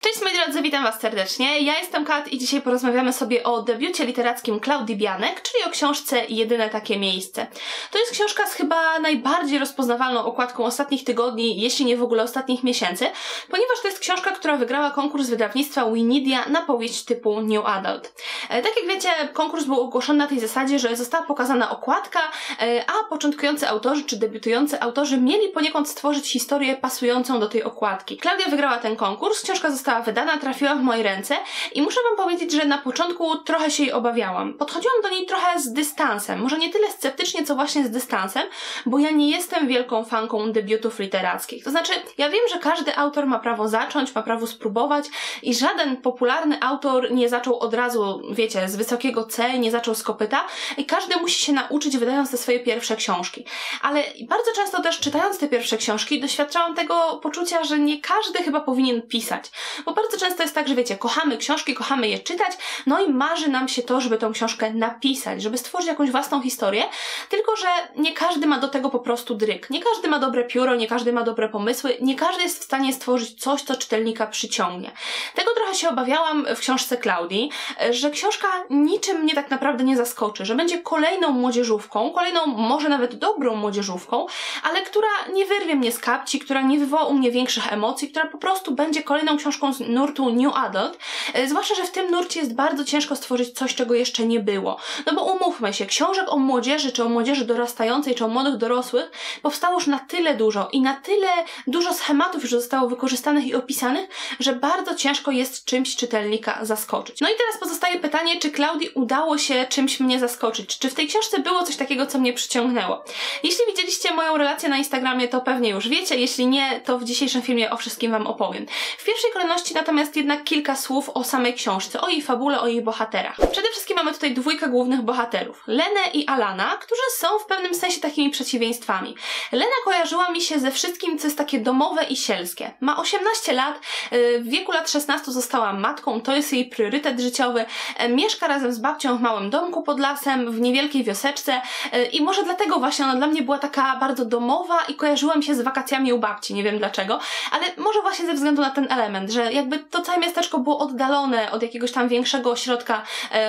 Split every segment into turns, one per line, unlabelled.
Cześć moi drodzy, witam was serdecznie. Ja jestem Kat i dzisiaj porozmawiamy sobie o debiucie literackim Klaudii Bianek, czyli o książce Jedyne takie miejsce. To jest książka z chyba najbardziej rozpoznawalną okładką ostatnich tygodni, jeśli nie w ogóle ostatnich miesięcy, ponieważ to jest książka, która wygrała konkurs wydawnictwa Winidia na powieść typu New Adult. Tak jak wiecie, konkurs był ogłoszony na tej zasadzie, że została pokazana okładka, a początkujący autorzy czy debiutujący autorzy mieli poniekąd stworzyć historię pasującą do tej okładki. Klaudia wygrała ten konkurs, książka została wydana, trafiła w moje ręce i muszę wam powiedzieć, że na początku trochę się jej obawiałam. Podchodziłam do niej trochę z dystansem, może nie tyle sceptycznie, co właśnie z dystansem, bo ja nie jestem wielką fanką debiutów literackich. To znaczy, ja wiem, że każdy autor ma prawo zacząć, ma prawo spróbować i żaden popularny autor nie zaczął od razu, wiecie, z wysokiego C, nie zaczął z kopyta i każdy musi się nauczyć, wydając te swoje pierwsze książki. Ale bardzo często też czytając te pierwsze książki doświadczałam tego poczucia, że nie każdy chyba powinien pisać. Bo bardzo często jest tak, że wiecie, kochamy książki, kochamy je czytać, no i marzy nam się to, żeby tą książkę napisać, żeby stworzyć jakąś własną historię, tylko że nie każdy ma do tego po prostu dryg. Nie każdy ma dobre pióro, nie każdy ma dobre pomysły, nie każdy jest w stanie stworzyć coś, co czytelnika przyciągnie. Tego trochę się obawiałam w książce Klaudii, że książka niczym mnie tak naprawdę nie zaskoczy, że będzie kolejną młodzieżówką, kolejną może nawet dobrą młodzieżówką, ale która nie wyrwie mnie z kapci, która nie wywoła u mnie większych emocji, która po prostu będzie kolejną książką z nurtu New Adult, zwłaszcza, że w tym nurcie jest bardzo ciężko stworzyć coś, czego jeszcze nie było. No bo umówmy się, książek o młodzieży, czy o młodzieży dorastającej, czy o młodych dorosłych powstało już na tyle dużo i na tyle dużo schematów już zostało wykorzystanych i opisanych, że bardzo ciężko jest czymś czytelnika zaskoczyć. No i teraz pozostaje pytanie, czy Klaudii udało się czymś mnie zaskoczyć? Czy w tej książce było coś takiego, co mnie przyciągnęło? Jeśli widzieliście moją relację na Instagramie, to pewnie już wiecie, jeśli nie, to w dzisiejszym filmie o wszystkim wam opowiem. W pierwszej kolejności natomiast jednak kilka słów o samej książce, o jej fabule, o jej bohaterach. Przede wszystkim mamy tutaj dwójkę głównych bohaterów, Lenę i Alana, którzy są w pewnym sensie takimi przeciwieństwami. Lena kojarzyła mi się ze wszystkim, co jest takie domowe i sielskie. Ma 18 lat, w wieku lat 16 została matką, to jest jej priorytet życiowy, mieszka razem z babcią w małym domku pod lasem, w niewielkiej wioseczce i może dlatego właśnie ona dla mnie była taka bardzo domowa i kojarzyła mi się z wakacjami u babci, nie wiem dlaczego, ale może właśnie ze względu na ten element, że jakby to całe miasteczko było oddalone od jakiegoś tam większego ośrodka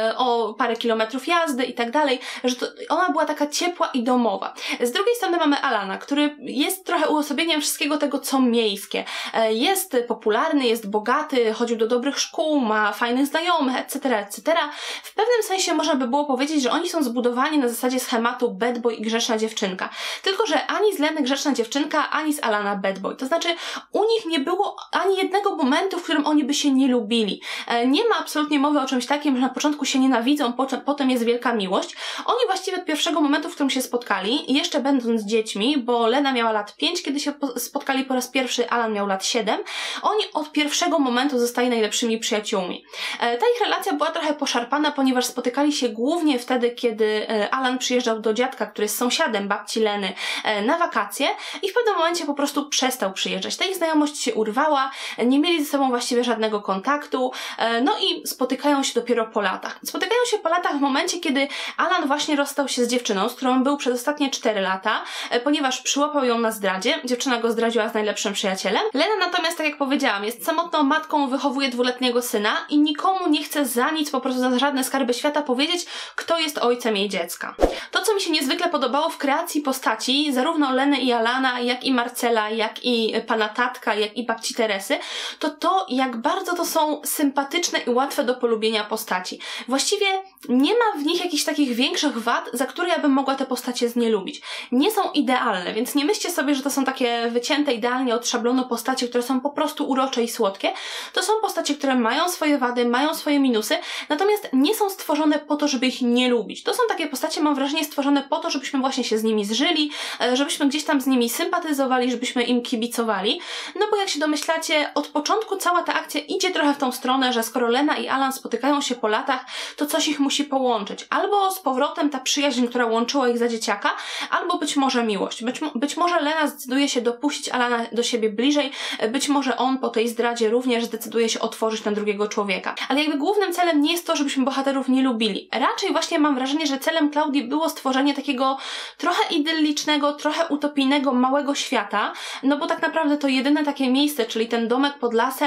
o parę kilometrów jazdy i tak dalej, że ona była taka ciepła i domowa. Z drugiej strony mamy Alana, który jest trochę uosobieniem wszystkiego tego, co miejskie. Jest popularny, jest bogaty, chodził do dobrych szkół, ma fajnych znajomych, etc., etc. W pewnym sensie można by było powiedzieć, że oni są zbudowani na zasadzie schematu bad boy i grzeczna dziewczynka. Tylko że ani z Leny grzeczna dziewczynka, ani z Alana bad boy. To znaczy u nich nie było ani jednego momentu, w którym oni by się nie lubili. Nie ma absolutnie mowy o czymś takim, że na początku się nienawidzą, potem jest wielka miłość. Oni właściwie od pierwszego momentu, w którym się spotkali, jeszcze będąc dziećmi, bo Lena miała lat 5, kiedy się spotkali po raz pierwszy, Alan miał lat 7, oni od pierwszego momentu zostali najlepszymi przyjaciółmi. Ta ich relacja była trochę poszarpana, ponieważ spotykali się głównie wtedy, kiedy Alan przyjeżdżał do dziadka, który jest sąsiadem babci Leny, na wakacje i w pewnym momencie po prostu przestał przyjeżdżać. Ta ich znajomość się urwała, nie mieli ze sobą właściwie żadnego kontaktu, no i spotykają się dopiero po latach. Spotykają się po latach w momencie, kiedy Alan właśnie rozstał się z dziewczyną, z którą był przez ostatnie 4 lata, ponieważ przyłapał ją na zdradzie. Dziewczyna go zdradziła z najlepszym przyjacielem. Lena natomiast, tak jak powiedziałam, jest samotną matką, wychowuje 2-letniego syna i nikomu nie chce za nic, po prostu za żadne skarby świata powiedzieć, kto jest ojcem jej dziecka. To, co mi się niezwykle podobało w kreacji postaci, zarówno Leny i Alana, jak i Marcela, jak i pana tatka, jak i babci Teresy, to jak bardzo to są sympatyczne i łatwe do polubienia postaci. Właściwie nie ma w nich jakichś takich większych wad, za które ja bym mogła te postacie znielubić. Nie są idealne, więc nie myślcie sobie, że to są takie wycięte idealnie od szablonu postacie, które są po prostu urocze i słodkie. To są postacie, które mają swoje wady, mają swoje minusy, natomiast nie są stworzone po to, żeby ich nie lubić. To są takie postacie, mam wrażenie, stworzone po to, żebyśmy właśnie się z nimi zżyli, żebyśmy gdzieś tam z nimi sympatyzowali, żebyśmy im kibicowali. No bo jak się domyślacie, od początku cała ta akcja idzie trochę w tą stronę, że skoro Lena i Alan spotykają się po latach, to coś ich musi połączyć. Albo z powrotem ta przyjaźń, która łączyła ich za dzieciaka, albo być może miłość. Być może Lena zdecyduje się dopuścić Alana do siebie bliżej, być może on po tej zdradzie również zdecyduje się otworzyć na drugiego człowieka. Ale jakby głównym celem nie jest to, żebyśmy bohaterów nie lubili. Raczej właśnie mam wrażenie, że celem Klaudii było stworzenie takiego trochę idyllicznego, trochę utopijnego, małego świata, no bo tak naprawdę to jedyne takie miejsce, czyli ten domek pod lasem,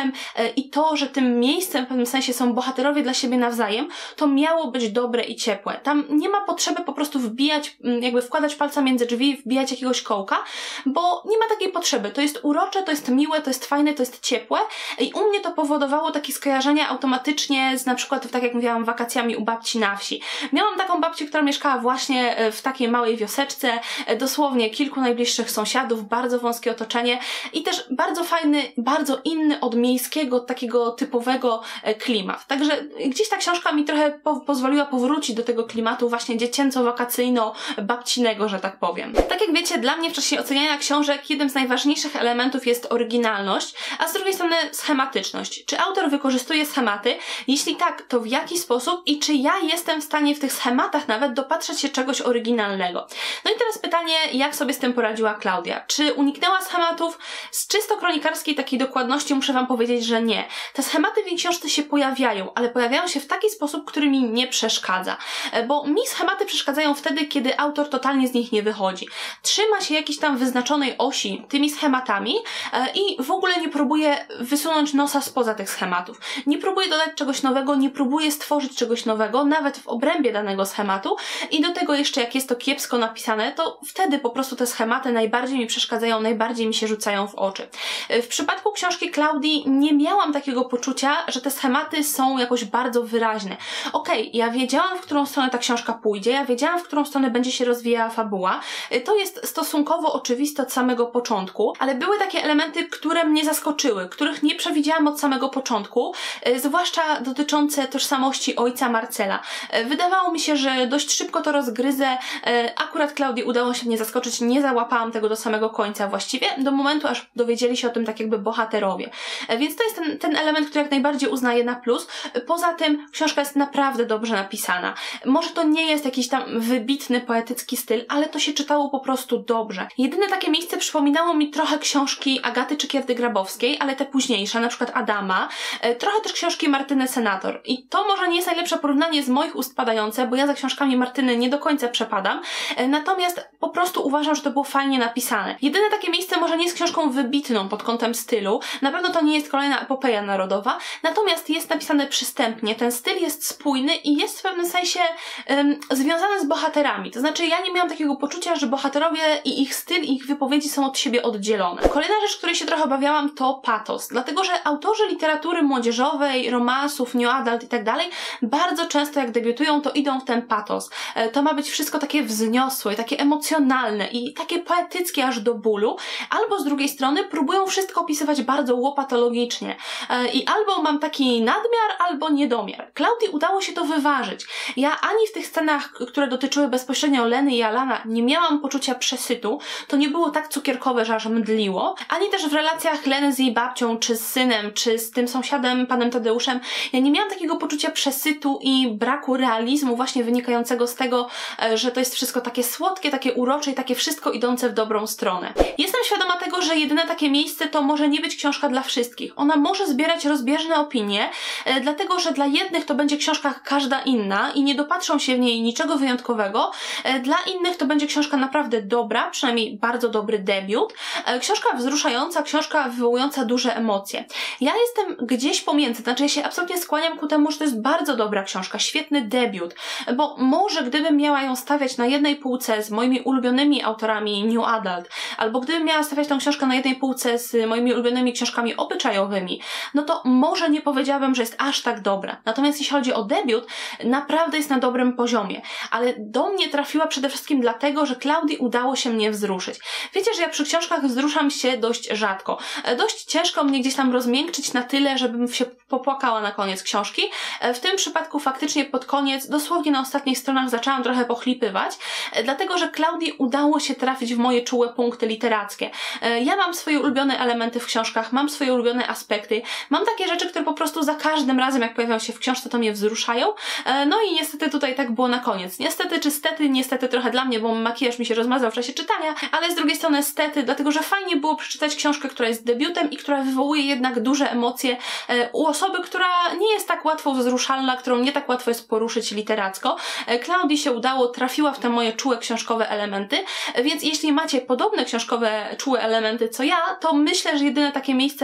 Tadeuszem i to, że tym miejscem w pewnym sensie są bohaterowie dla siebie nawzajem, to miało być dobre i ciepłe. Tam nie ma potrzeby po prostu wbijać, jakby wkładać palca między drzwi, wbijać jakiegoś kołka, bo nie ma takiej potrzeby. To jest urocze, to jest miłe, to jest fajne, to jest ciepłe i u mnie to powodowało takie skojarzenia automatycznie z na przykład, tak jak mówiłam, wakacjami u babci na wsi. Miałam taką babcię, która mieszkała właśnie w takiej małej wioseczce, dosłownie kilku najbliższych sąsiadów, bardzo wąskie otoczenie i też bardzo fajny, bardzo inny od miejskiego, takiego typowego klimat. Także gdzieś ta książka mi trochę pozwoliła powrócić do tego klimatu właśnie dziecięco-wakacyjno-babcinego, że tak powiem. Tak jak wiecie, dla mnie w czasie oceniania książek jednym z najważniejszych elementów jest oryginalność, a z drugiej strony schematyczność. Czy autor wykorzystuje schematy? Jeśli tak, to w jaki sposób i czy ja jestem w stanie w tych schematach nawet dopatrzeć się czegoś oryginalnego? No i teraz pytanie, jak sobie z tym poradziła Klaudia? Czy uniknęła schematów? Z czysto kronikarskiej takiej dokładności muszę wam powiedzieć, że nie. Te schematy w jej książce się pojawiają, ale pojawiają się w taki sposób, który mi nie przeszkadza. Bo mi schematy przeszkadzają wtedy, kiedy autor totalnie z nich nie wychodzi. Trzyma się jakiejś tam wyznaczonej osi tymi schematami i w ogóle nie próbuje wysunąć nosa spoza tych schematów. Nie próbuje dodać czegoś nowego, nie próbuje stworzyć czegoś nowego, nawet w obrębie danego schematu i do tego jeszcze jak jest to kiepsko napisane, to wtedy po prostu te schematy najbardziej mi przeszkadzają, najbardziej mi się rzucają w oczy. W przypadku książki Klaudii nie miałam takiego poczucia, że te schematy są jakoś bardzo wyraźne. Okej, ja wiedziałam, w którą stronę ta książka pójdzie, ja wiedziałam, w którą stronę będzie się rozwijała fabuła. To jest stosunkowo oczywiste od samego początku, ale były takie elementy, które mnie zaskoczyły, których nie przewidziałam od samego początku, zwłaszcza dotyczące tożsamości ojca Marcela. Wydawało mi się, że dość szybko to rozgryzę. Akurat Klaudii udało się mnie zaskoczyć, nie załapałam tego do samego końca właściwie, do momentu, aż dowiedzieli się o tym tak jakby bohaterowie. Więc to jest ten element, który jak najbardziej uznaję na plus. Poza tym książka jest naprawdę dobrze napisana. Może to nie jest jakiś tam wybitny, poetycki styl, ale to się czytało po prostu dobrze. Jedyne takie miejsce przypominało mi trochę książki Agaty Czykierdy-Grabowskiej, ale te późniejsze, na przykład Adama, trochę też książki Martyny Senator. I to może nie jest najlepsze porównanie z moich ust padające, bo ja za książkami Martyny nie do końca przepadam, natomiast po prostu uważam, że to było fajnie napisane. Jedyne takie miejsce może nie jest książką wybitną pod kątem stylu, na pewno to nie jest kolejna epopeja narodowa, natomiast jest napisane przystępnie, ten styl jest spójny i jest w pewnym sensie związany z bohaterami. To znaczy ja nie miałam takiego poczucia, że bohaterowie i ich styl i ich wypowiedzi są od siebie oddzielone. Kolejna rzecz, której się trochę obawiałam, to patos, dlatego że autorzy literatury młodzieżowej, romansów, new adult i tak dalej, bardzo często jak debiutują, to idą w ten patos. To ma być wszystko takie wzniosłe, takie emocjonalne i takie poetyckie aż do bólu, albo z drugiej strony próbują wszystko opisywać bardzo łopatologicznie i albo mam taki nadmiar, albo niedomiar. Klaudii udało się to wyważyć. Ja ani w tych scenach, które dotyczyły bezpośrednio Leny i Alana, nie miałam poczucia przesytu, to nie było tak cukierkowe, że aż mdliło, ani też w relacjach Leny z jej babcią, czy z synem, czy z tym sąsiadem, panem Tadeuszem, ja nie miałam takiego poczucia przesytu i braku realizmu właśnie wynikającego z tego, że to jest wszystko takie słodkie, takie urocze i takie wszystko idące w dobrą stronę. Jestem świadoma tego, że jedyne takie miejsce to może nie być książka dla wszystkich. Ona może zbierać rozbieżne opinie, dlatego, że dla jednych to będzie książka jak każda inna i nie dopatrzą się w niej niczego wyjątkowego. Dla innych to będzie książka naprawdę dobra, przynajmniej bardzo dobry debiut. Książka wzruszająca, książka wywołująca duże emocje. Ja jestem gdzieś pomiędzy, znaczy ja się absolutnie skłaniam ku temu, że to jest bardzo dobra książka, świetny debiut, bo może gdybym miała ją stawiać na jednej półce z moimi ulubionymi autorami new adult, albo gdybym miała stawiać tę książkę na jednej półce z moimi ulubionymi książkami obyczajowymi, no to może nie powiedziałabym, że jest aż tak dobra. Natomiast jeśli chodzi o debiut, naprawdę jest na dobrym poziomie, ale do mnie trafiła przede wszystkim dlatego, że Klaudii udało się mnie wzruszyć. Wiecie, że ja przy książkach wzruszam się dość rzadko. Dość ciężko mnie gdzieś tam rozmiękczyć na tyle, żebym się popłakała na koniec książki. W tym przypadku faktycznie pod koniec, dosłownie na ostatnich stronach zaczęłam trochę pochlipywać, dlatego, że Klaudii udało się trafić w moje czułe punkty literackie. Ja mam swoje ulubione elementy w książkach, mam swoje ulubione aspekty, mam takie rzeczy, które po prostu za każdym razem, jak pojawiają się w książce, to mnie wzruszają. No i niestety tutaj tak było na koniec. Niestety czy stety, niestety trochę dla mnie, bo makijaż mi się rozmazał w czasie czytania, ale z drugiej strony stety, dlatego, że fajnie było przeczytać książkę, która jest debiutem i która wywołuje jednak duże emocje u osoby, która nie jest tak łatwo wzruszalna, którą nie tak łatwo jest poruszyć literacko. Klaudii się udało, trafiła w te moje czułe książkowe elementy, więc jeśli macie podobne książkowe czułe elementy co ja, to myślę, że jedyne takie miejsce może zrobić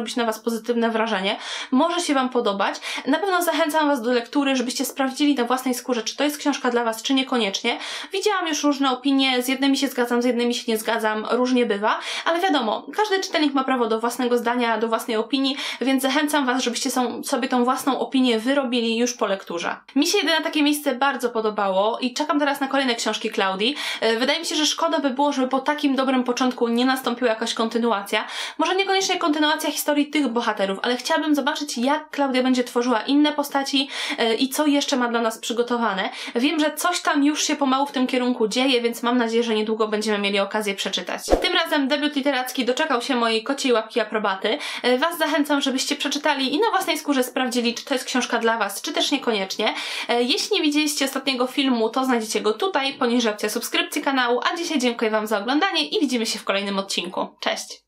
zrobić na Was pozytywne wrażenie. Może się Wam podobać. Na pewno zachęcam Was do lektury, żebyście sprawdzili na własnej skórze, czy to jest książka dla Was, czy niekoniecznie. Widziałam już różne opinie, z jednymi się zgadzam, z jednymi się nie zgadzam, różnie bywa, ale wiadomo, każdy czytelnik ma prawo do własnego zdania, do własnej opinii, więc zachęcam Was, żebyście sobie tą własną opinię wyrobili już po lekturze. Mi się Jedyne takie miejsce bardzo podobało i czekam teraz na kolejne książki Klaudii. Wydaje mi się, że szkoda by było, żeby po takim dobrym początku nie nastąpiła jakaś kontynuacja. Może niekoniecznie kontynuacja historii tych bohaterów, ale chciałabym zobaczyć, jak Klaudia będzie tworzyła inne postaci i co jeszcze ma dla nas przygotowane. Wiem, że coś tam już się pomału w tym kierunku dzieje, więc mam nadzieję, że niedługo będziemy mieli okazję przeczytać. Tym razem debiut literacki doczekał się mojej kociej łapki aprobaty. Was zachęcam, żebyście przeczytali i na własnej skórze sprawdzili, czy to jest książka dla Was, czy też niekoniecznie. Jeśli nie widzieliście ostatniego filmu, to znajdziecie go tutaj, poniżej opcja subskrypcji kanału, a dzisiaj dziękuję Wam za oglądanie i widzimy się w kolejnym odcinku. Cześć!